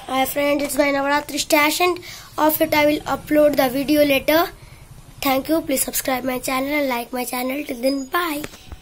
Hi friends, it's my Navratri stash and of it I will upload the video later. Thank you. Please subscribe my channel and like my channel. Till then, bye.